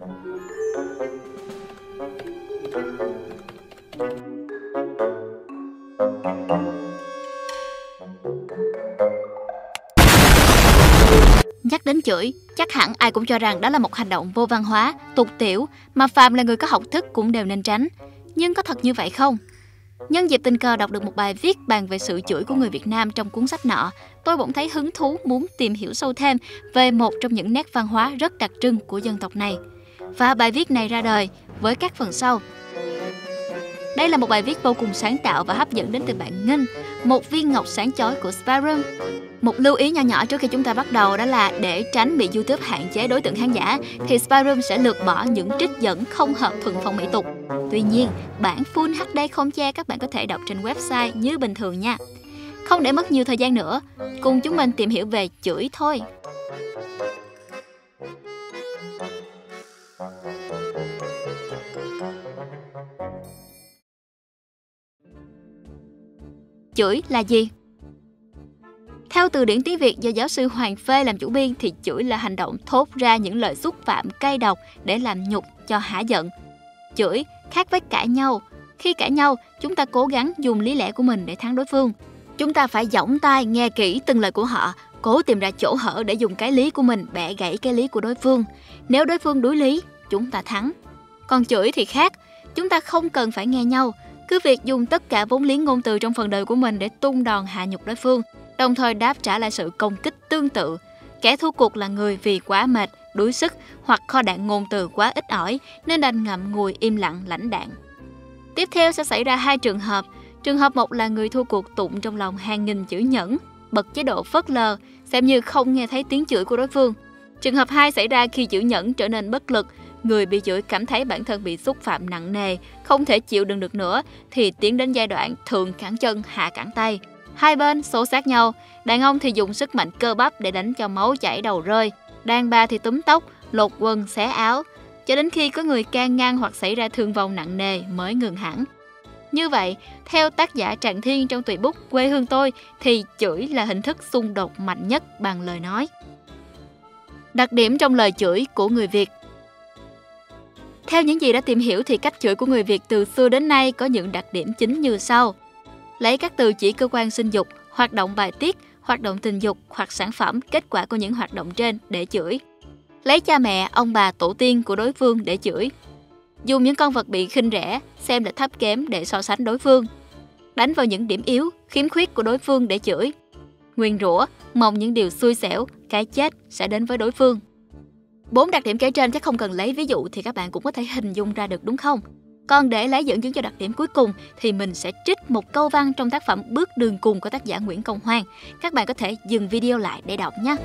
Nhắc đến chửi, chắc hẳn ai cũng cho rằng đó là một hành động vô văn hóa, tục tiểu mà phàm là người có học thức cũng đều nên tránh. Nhưng có thật như vậy không? Nhân dịp tình cờ đọc được một bài viết bàn về sự chửi của người Việt Nam trong cuốn sách nọ, tôi bỗng thấy hứng thú muốn tìm hiểu sâu thêm về một trong những nét văn hóa rất đặc trưng của dân tộc này. Và bài viết này ra đời với các phần sau. Đây là một bài viết vô cùng sáng tạo và hấp dẫn đến từ bạn Ngân, một viên ngọc sáng chói của Spyroom. Một lưu ý nho nhỏ trước khi chúng ta bắt đầu đó là để tránh bị YouTube hạn chế đối tượng khán giả thì Spyroom sẽ lược bỏ những trích dẫn không hợp thuần phong mỹ tục. Tuy nhiên, bản Full HD không che các bạn có thể đọc trên website như bình thường nha. Không để mất nhiều thời gian nữa, cùng chúng mình tìm hiểu về chửi thôi. Chửi là gì? Theo từ điển tiếng Việt do giáo sư Hoàng Phê làm chủ biên thì chửi là hành động thốt ra những lời xúc phạm cay độc để làm nhục cho hả giận. Chửi khác với cãi nhau. Khi cãi nhau, chúng ta cố gắng dùng lý lẽ của mình để thắng đối phương. Chúng ta phải dõng tai nghe kỹ từng lời của họ, cố tìm ra chỗ hở để dùng cái lý của mình bẻ gãy cái lý của đối phương. Nếu đối phương đối lý, chúng ta thắng. Còn chửi thì khác, chúng ta không cần phải nghe nhau, cứ việc dùng tất cả vốn liếng ngôn từ trong phần đời của mình để tung đòn hạ nhục đối phương, đồng thời đáp trả lại sự công kích tương tự. Kẻ thua cuộc là người vì quá mệt, đuối sức hoặc kho đạn ngôn từ quá ít ỏi nên đành ngậm ngùi im lặng lãnh đạn. Tiếp theo sẽ xảy ra hai trường hợp. Trường hợp một là người thua cuộc tụng trong lòng hàng nghìn chữ nhẫn, bật chế độ phớt lờ, xem như không nghe thấy tiếng chửi của đối phương. Trường hợp 2 xảy ra khi chữ nhẫn trở nên bất lực, người bị chửi cảm thấy bản thân bị xúc phạm nặng nề, không thể chịu đựng được nữa thì tiến đến giai đoạn thượng cẳng chân hạ cẳng tay. Hai bên xô xát nhau, đàn ông thì dùng sức mạnh cơ bắp để đánh cho máu chảy đầu rơi, đàn bà thì túm tóc, lột quần xé áo, cho đến khi có người can ngăn hoặc xảy ra thương vong nặng nề mới ngừng hẳn. Như vậy, theo tác giả Tràng Thiên trong tùy bút Quê hương tôi thì chửi là hình thức xung đột mạnh nhất bằng lời nói. Đặc điểm trong lời chửi của người Việt. Theo những gì đã tìm hiểu thì cách chửi của người Việt từ xưa đến nay có những đặc điểm chính như sau. Lấy các từ chỉ cơ quan sinh dục, hoạt động bài tiết, hoạt động tình dục hoặc sản phẩm kết quả của những hoạt động trên để chửi. Lấy cha mẹ, ông bà, tổ tiên của đối phương để chửi. Dùng những con vật bị khinh rẻ, xem là thấp kém để so sánh đối phương. Đánh vào những điểm yếu, khiếm khuyết của đối phương để chửi. Nguyền rủa, mong những điều xui xẻo, cái chết sẽ đến với đối phương. 4 đặc điểm kể trên chắc không cần lấy ví dụ thì các bạn cũng có thể hình dung ra được đúng không? Còn để lấy dẫn chứng cho đặc điểm cuối cùng thì mình sẽ trích một câu văn trong tác phẩm Bước đường cùng của tác giả Nguyễn Công Hoan. Các bạn có thể dừng video lại để đọc nhé.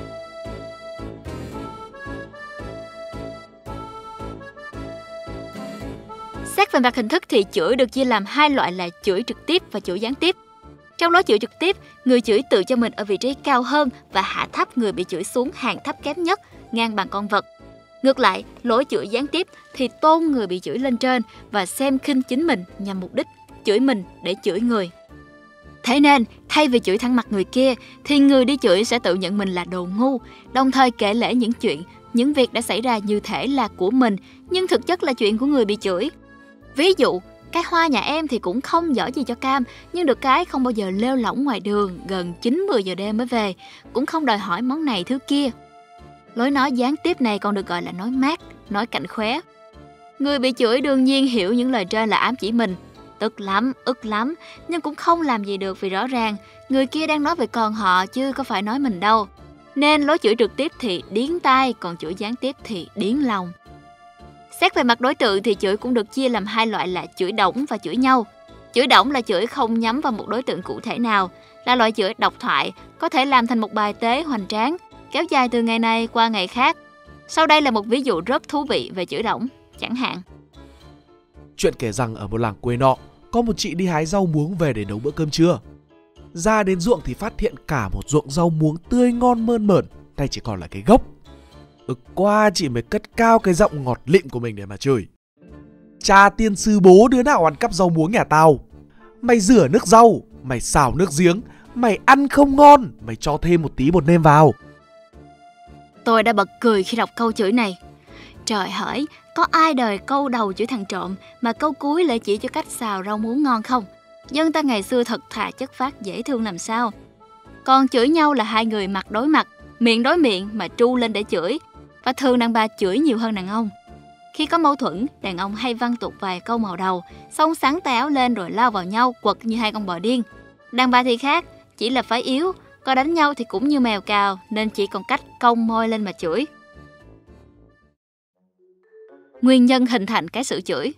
Xét về mặt hình thức thì chửi được chia làm hai loại là chửi trực tiếp và chửi gián tiếp. Trong lối chửi trực tiếp, người chửi tự cho mình ở vị trí cao hơn và hạ thấp người bị chửi xuống hàng thấp kém nhất, ngang bằng con vật. Ngược lại, lối chửi gián tiếp thì tôn người bị chửi lên trên và xem khinh chính mình nhằm mục đích chửi mình để chửi người. Thế nên, thay vì chửi thẳng mặt người kia, thì người đi chửi sẽ tự nhận mình là đồ ngu, đồng thời kể lể những chuyện, những việc đã xảy ra như thể là của mình, nhưng thực chất là chuyện của người bị chửi. Ví dụ, cái hoa nhà em thì cũng không giỏi gì cho cam, nhưng được cái không bao giờ lêu lỏng ngoài đường gần 9-10 giờ đêm mới về, cũng không đòi hỏi món này thứ kia. Lối nói gián tiếp này còn được gọi là nói mát, nói cạnh khóe. Người bị chửi đương nhiên hiểu những lời trên là ám chỉ mình, tức lắm, ức lắm, nhưng cũng không làm gì được vì rõ ràng người kia đang nói về con họ chứ có phải nói mình đâu. Nên lối chửi trực tiếp thì điếng tai, còn chửi gián tiếp thì điếng lòng. Xét về mặt đối tượng thì chửi cũng được chia làm hai loại là chửi đổng và chửi nhau. Chửi đổng là chửi không nhắm vào một đối tượng cụ thể nào, là loại chửi độc thoại, có thể làm thành một bài tế hoành tráng, kéo dài từ ngày này qua ngày khác. Sau đây là một ví dụ rất thú vị về chửi đổng, chẳng hạn. Chuyện kể rằng ở một làng quê nọ, có một chị đi hái rau muống về để nấu bữa cơm trưa. Ra đến ruộng thì phát hiện cả một ruộng rau muống tươi ngon mơn mởn, nay chỉ còn là cái gốc. Ực quá chị mới cất cao cái giọng ngọt lịm của mình để mà chửi. Cha tiên sư bố đứa nào ăn cắp rau muống nhà tao? Mày rửa nước rau, mày xào nước giếng, mày ăn không ngon, mày cho thêm một tí bột nêm vào. Tôi đã bật cười khi đọc câu chửi này. Trời hỡi, có ai đời câu đầu chửi thằng trộm mà câu cuối lại chỉ cho cách xào rau muống ngon không? Dân ta ngày xưa thật thà chất phác dễ thương làm sao. Còn chửi nhau là hai người mặt đối mặt, miệng đối miệng mà tru lên để chửi. Và thường đàn bà chửi nhiều hơn đàn ông. Khi có mâu thuẫn, đàn ông hay văng tục vài câu màu đầu, xong sắn tay áo lên rồi lao vào nhau quật như hai con bò điên. Đàn bà thì khác, chỉ là phái yếu, có đánh nhau thì cũng như mèo cào, nên chỉ còn cách cong môi lên mà chửi. Nguyên nhân hình thành cái sự chửi.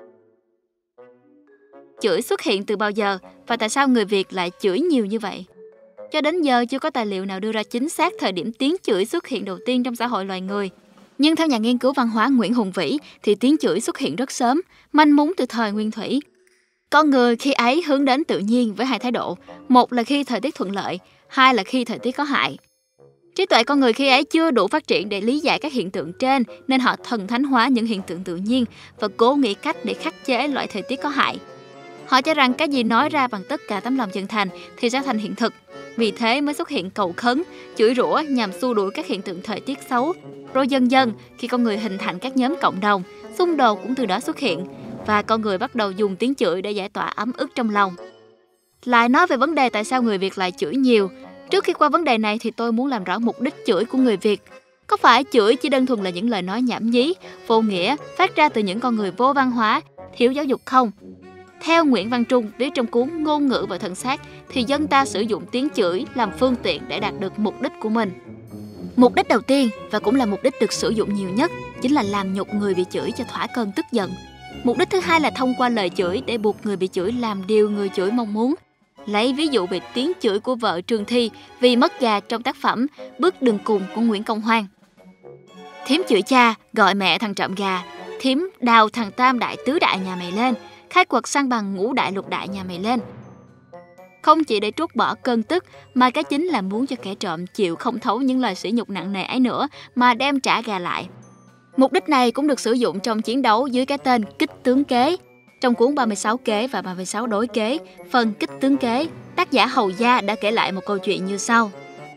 Chửi xuất hiện từ bao giờ và tại sao người Việt lại chửi nhiều như vậy? Cho đến giờ chưa có tài liệu nào đưa ra chính xác thời điểm tiếng chửi xuất hiện đầu tiên trong xã hội loài người. Nhưng theo nhà nghiên cứu văn hóa Nguyễn Hùng Vĩ thì tiếng chửi xuất hiện rất sớm, manh mún từ thời nguyên thủy. Con người khi ấy hướng đến tự nhiên với hai thái độ, một là khi thời tiết thuận lợi, hai là khi thời tiết có hại. Trí tuệ con người khi ấy chưa đủ phát triển để lý giải các hiện tượng trên, nên họ thần thánh hóa những hiện tượng tự nhiên và cố nghĩ cách để khắc chế loại thời tiết có hại. Họ cho rằng cái gì nói ra bằng tất cả tấm lòng chân thành thì sẽ thành hiện thực. Vì thế mới xuất hiện cầu khấn, chửi rủa nhằm xua đuổi các hiện tượng thời tiết xấu. Rồi dần dần, khi con người hình thành các nhóm cộng đồng, xung đột cũng từ đó xuất hiện. Và con người bắt đầu dùng tiếng chửi để giải tỏa ấm ức trong lòng. Lại nói về vấn đề tại sao người Việt lại chửi nhiều. Trước khi qua vấn đề này thì tôi muốn làm rõ mục đích chửi của người Việt. Có phải chửi chỉ đơn thuần là những lời nói nhảm nhí, vô nghĩa, phát ra từ những con người vô văn hóa, thiếu giáo dục không? Theo Nguyễn Văn Trung viết trong cuốn Ngôn ngữ và thân xác thì dân ta sử dụng tiếng chửi làm phương tiện để đạt được mục đích của mình. Mục đích đầu tiên và cũng là mục đích được sử dụng nhiều nhất chính là làm nhục người bị chửi cho thỏa cơn tức giận. Mục đích thứ hai là thông qua lời chửi để buộc người bị chửi làm điều người chửi mong muốn. Lấy ví dụ về tiếng chửi của vợ Trương Thi vì mất gà trong tác phẩm Bước đường cùng của Nguyễn Công Hoan. Thím chửi cha, gọi mẹ thằng trộm gà, thím đào thằng tam đại tứ đại nhà mày lên, khai quật sang bằng ngũ đại lục đại nhà mày lên. Không chỉ để trút bỏ cơn tức mà cái chính là muốn cho kẻ trộm chịu không thấu những lời sỉ nhục nặng nề ấy nữa mà đem trả gà lại. Mục đích này cũng được sử dụng trong chiến đấu dưới cái tên kích tướng kế. Trong cuốn 36 kế và 36 đối kế, phần kích tướng kế, tác giả Hầu Gia đã kể lại một câu chuyện như sau.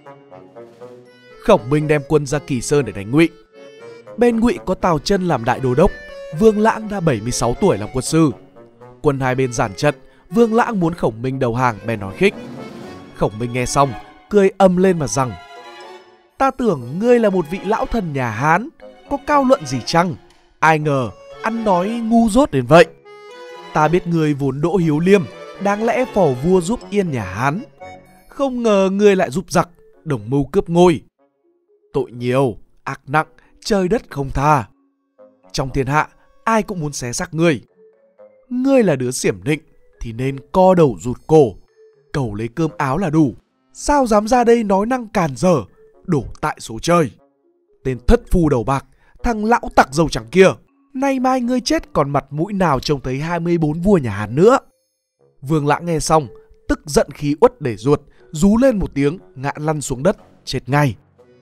Khổng Minh đem quân ra Kỳ Sơn để đánh Ngụy. Bên Ngụy có Tào Chân làm đại đô đốc, Vương Lãng đã 76 tuổi làm quân sư. Quân hai bên giản trận, Vương Lãng muốn Khổng Minh đầu hàng bèn nói khích. Khổng Minh nghe xong, cười ầm lên mà rằng: Ta tưởng ngươi là một vị lão thần nhà Hán, có cao luận gì chăng? Ai ngờ ăn nói ngu dốt đến vậy. Ta biết ngươi vốn đỗ hiếu liêm, đáng lẽ phò vua giúp yên nhà Hán. Không ngờ ngươi lại giúp giặc, đồng mưu cướp ngôi. Tội nhiều, ác nặng, trời đất không tha. Trong thiên hạ, ai cũng muốn xé xác ngươi. Ngươi là đứa xiểm định thì nên co đầu rụt cổ, cầu lấy cơm áo là đủ. Sao dám ra đây nói năng càn dở, đổ tại số trời. Tên thất phu đầu bạc, thằng lão tặc dầu trắng kia, nay mai ngươi chết còn mặt mũi nào trông thấy 24 vua nhà Hán nữa. Vương Lãng nghe xong, tức giận khí uất để ruột, rú lên một tiếng, ngã lăn xuống đất, chết ngay.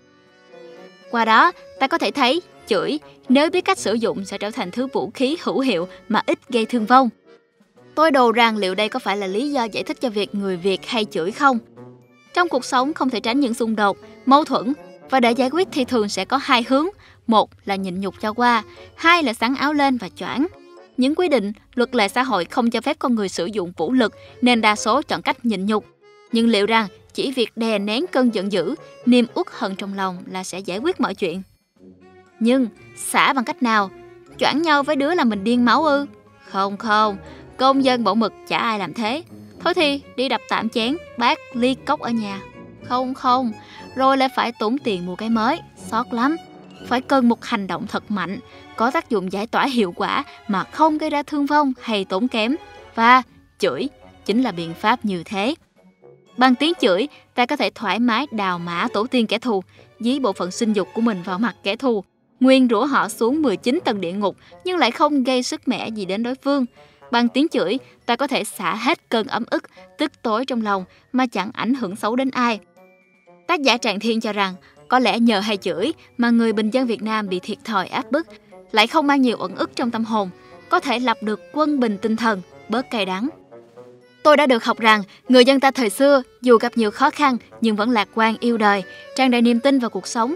Qua đó, ta có thể thấy chửi nếu biết cách sử dụng sẽ trở thành thứ vũ khí hữu hiệu mà ít gây thương vong. Tôi đồ rằng liệu đây có phải là lý do giải thích cho việc người Việt hay chửi không? Trong cuộc sống không thể tránh những xung đột, mâu thuẫn, và để giải quyết thì thường sẽ có hai hướng. Một là nhịn nhục cho qua, hai là xắn áo lên và choảng. Những quy định, luật lệ xã hội không cho phép con người sử dụng vũ lực nên đa số chọn cách nhịn nhục. Nhưng liệu rằng chỉ việc đè nén cơn giận dữ, niềm uất hận trong lòng là sẽ giải quyết mọi chuyện? Nhưng xả bằng cách nào? Choảng nhau với đứa là mình điên máu ư? Không, công dân mẫu mực chả ai làm thế. Thôi thì đi đập tạm chén, bát, ly cốc ở nhà. Không, rồi lại phải tốn tiền mua cái mới, xót lắm. Phải cần một hành động thật mạnh, có tác dụng giải tỏa hiệu quả mà không gây ra thương vong hay tốn kém. Và chửi chính là biện pháp như thế. Bằng tiếng chửi, ta có thể thoải mái đào mã tổ tiên kẻ thù, dí bộ phận sinh dục của mình vào mặt kẻ thù, nguyên rủa họ xuống 19 tầng địa ngục nhưng lại không gây sức mẻ gì đến đối phương. Bằng tiếng chửi, ta có thể xả hết cơn ấm ức, tức tối trong lòng mà chẳng ảnh hưởng xấu đến ai. Tác giả Tràng Thiên cho rằng, có lẽ nhờ hay chửi mà người bình dân Việt Nam bị thiệt thòi áp bức, lại không mang nhiều uẩn ức trong tâm hồn, có thể lập được quân bình tinh thần, bớt cay đắng. Tôi đã được học rằng, người dân ta thời xưa dù gặp nhiều khó khăn nhưng vẫn lạc quan yêu đời, tràn đầy niềm tin vào cuộc sống.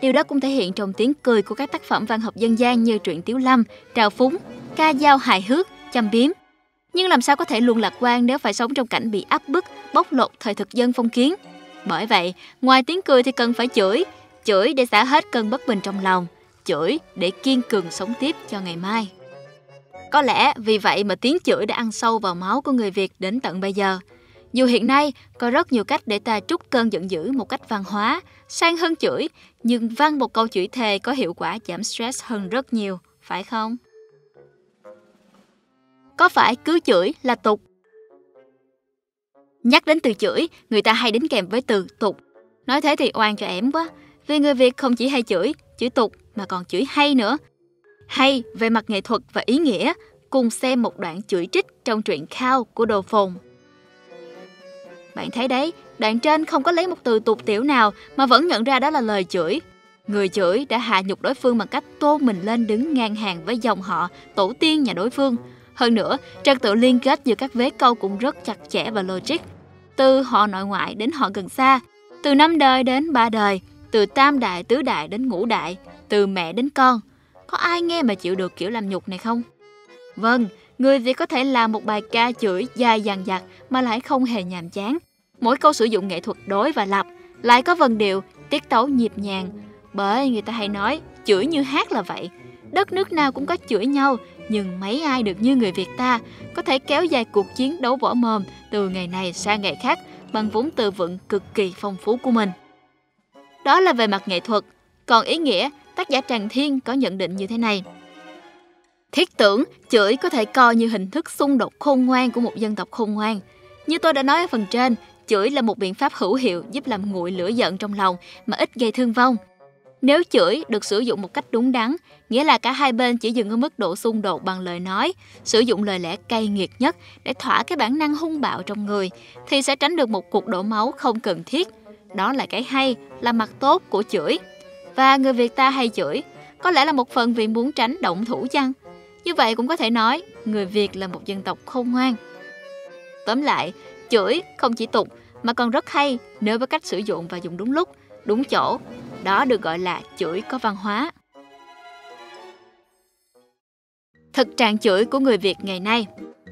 Điều đó cũng thể hiện trong tiếng cười của các tác phẩm văn học dân gian như truyện Tiếu Lâm, trào phúng, ca dao hài hước, châm biếm. Nhưng làm sao có thể luôn lạc quan nếu phải sống trong cảnh bị áp bức, bóc lột thời thực dân phong kiến? Bởi vậy, ngoài tiếng cười thì cần phải chửi để xả hết cơn bất bình trong lòng, chửi để kiên cường sống tiếp cho ngày mai. Có lẽ vì vậy mà tiếng chửi đã ăn sâu vào máu của người Việt đến tận bây giờ. Dù hiện nay có rất nhiều cách để ta trút cơn giận dữ một cách văn hóa, sang hơn chửi, nhưng văng một câu chửi thề có hiệu quả giảm stress hơn rất nhiều, phải không? Có phải cứ chửi là tục? Nhắc đến từ chửi, người ta hay đính kèm với từ tục. Nói thế thì oan cho ẻm quá, vì người Việt không chỉ hay chửi tục mà còn chửi hay nữa. Hay về mặt nghệ thuật và ý nghĩa, cùng xem một đoạn chửi trích trong truyện Khao của Đồ Phồn. Bạn thấy đấy, đoạn trên không có lấy một từ tục tiểu nào mà vẫn nhận ra đó là lời chửi. Người chửi đã hạ nhục đối phương bằng cách tôn mình lên đứng ngang hàng với dòng họ, tổ tiên nhà đối phương. Hơn nữa, trật tự liên kết giữa các vế câu cũng rất chặt chẽ và logic. Từ họ nội ngoại đến họ gần xa, từ 5 đời đến 3 đời, từ tam đại tứ đại đến ngũ đại, từ mẹ đến con. Có ai nghe mà chịu được kiểu làm nhục này không? Vâng, người Việt có thể làm một bài ca chửi dài dằng dặc mà lại không hề nhàm chán. Mỗi câu sử dụng nghệ thuật đối và lập, lại có vần điệu, tiết tấu nhịp nhàng. Bởi người ta hay nói, chửi như hát là vậy. Đất nước nào cũng có chửi nhau, nhưng mấy ai được như người Việt ta, có thể kéo dài cuộc chiến đấu võ mồm từ ngày này sang ngày khác bằng vốn từ vựng cực kỳ phong phú của mình. Đó là về mặt nghệ thuật. Còn ý nghĩa, tác giả Tràng Thiên có nhận định như thế này. Thiết tưởng, chửi có thể coi như hình thức xung đột khôn ngoan của một dân tộc khôn ngoan. Như tôi đã nói ở phần trên, chửi là một biện pháp hữu hiệu giúp làm nguội lửa giận trong lòng mà ít gây thương vong. Nếu chửi được sử dụng một cách đúng đắn, nghĩa là cả hai bên chỉ dừng ở mức độ xung đột bằng lời nói, sử dụng lời lẽ cay nghiệt nhất để thỏa cái bản năng hung bạo trong người, thì sẽ tránh được một cuộc đổ máu không cần thiết. Đó là cái hay, là mặt tốt của chửi. Và người Việt ta hay chửi, có lẽ là một phần vì muốn tránh động thủ chăng? Như vậy cũng có thể nói, người Việt là một dân tộc khôn ngoan. Tóm lại, chửi không chỉ tục mà còn rất hay nếu với cách sử dụng và dùng đúng lúc, đúng chỗ. Đó được gọi là chửi có văn hóa. Thực trạng chửi của người Việt ngày nay.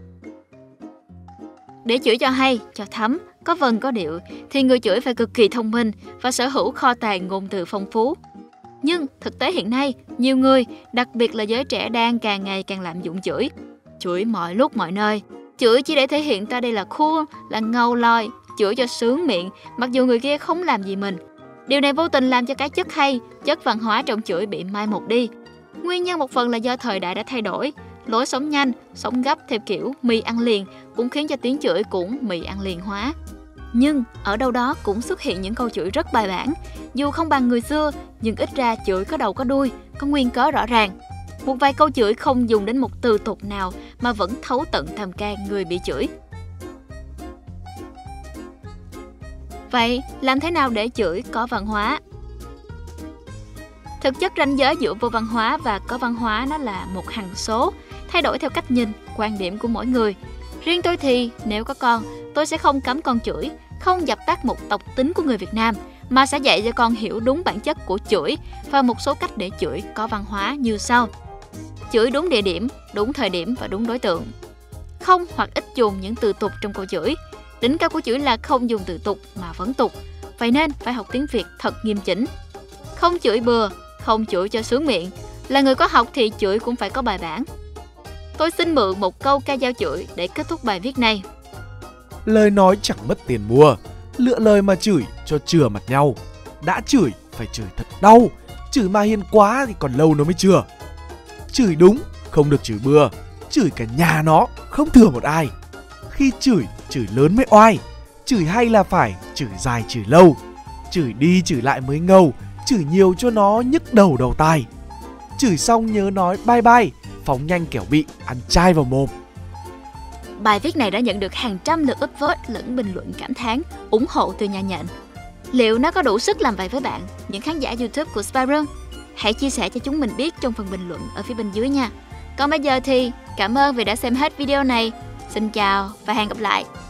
Để chửi cho hay, cho thấm, có vần có điệu, thì người chửi phải cực kỳ thông minh và sở hữu kho tàng ngôn từ phong phú. Nhưng thực tế hiện nay, nhiều người, đặc biệt là giới trẻ đang càng ngày càng lạm dụng chửi. Chửi mọi lúc mọi nơi. Chửi chỉ để thể hiện ta đây là cool, là ngầu lòi, chửi cho sướng miệng, mặc dù người kia không làm gì mình. Điều này vô tình làm cho cái chất hay, chất văn hóa trong chửi bị mai một đi. Nguyên nhân một phần là do thời đại đã thay đổi. Lối sống nhanh, sống gấp theo kiểu mì ăn liền cũng khiến cho tiếng chửi cũng mì ăn liền hóa. Nhưng ở đâu đó cũng xuất hiện những câu chửi rất bài bản. Dù không bằng người xưa, nhưng ít ra chửi có đầu có đuôi, có nguyên cớ rõ ràng. Một vài câu chửi không dùng đến một từ tục nào mà vẫn thấu tận thâm can người bị chửi. Vậy, làm thế nào để chửi có văn hóa? Thực chất ranh giới giữa vô văn hóa và có văn hóa nó là một hằng số, thay đổi theo cách nhìn, quan điểm của mỗi người. Riêng tôi thì, nếu có con, tôi sẽ không cấm con chửi, không dập tắt một tộc tính của người Việt Nam, mà sẽ dạy cho con hiểu đúng bản chất của chửi và một số cách để chửi có văn hóa như sau. Chửi đúng địa điểm, đúng thời điểm và đúng đối tượng. Không hoặc ít dùng những từ tục trong câu chửi. Đỉnh cao của chửi là không dùng từ tục mà vẫn tục. Vậy nên phải học tiếng Việt thật nghiêm chỉnh. Không chửi bừa, không chửi cho sướng miệng. Là người có học thì chửi cũng phải có bài bản. Tôi xin mượn một câu ca dao chửi để kết thúc bài viết này. Lời nói chẳng mất tiền mua, lựa lời mà chửi cho chừa mặt nhau. Đã chửi phải chửi thật đau, chửi mà hiền quá thì còn lâu nó mới chừa. Chửi đúng, không được chửi bừa, chửi cả nhà nó, không thừa một ai. Khi chửi, chửi lớn mới oai, chửi hay là phải chửi dài chửi lâu. Chửi đi chửi lại mới ngầu, chửi nhiều cho nó nhức đầu tai. Chửi xong nhớ nói bye bye, phóng nhanh kẻo bị ăn chai vào mồm. Bài viết này đã nhận được hàng trăm lượt upvote lẫn bình luận cảm thán, ủng hộ từ nhà nhện. Liệu nó có đủ sức làm vậy với bạn, những khán giả YouTube của Spyroom? Hãy chia sẻ cho chúng mình biết trong phần bình luận ở phía bên dưới nha. Còn bây giờ thì cảm ơn vì đã xem hết video này. Xin chào và hẹn gặp lại.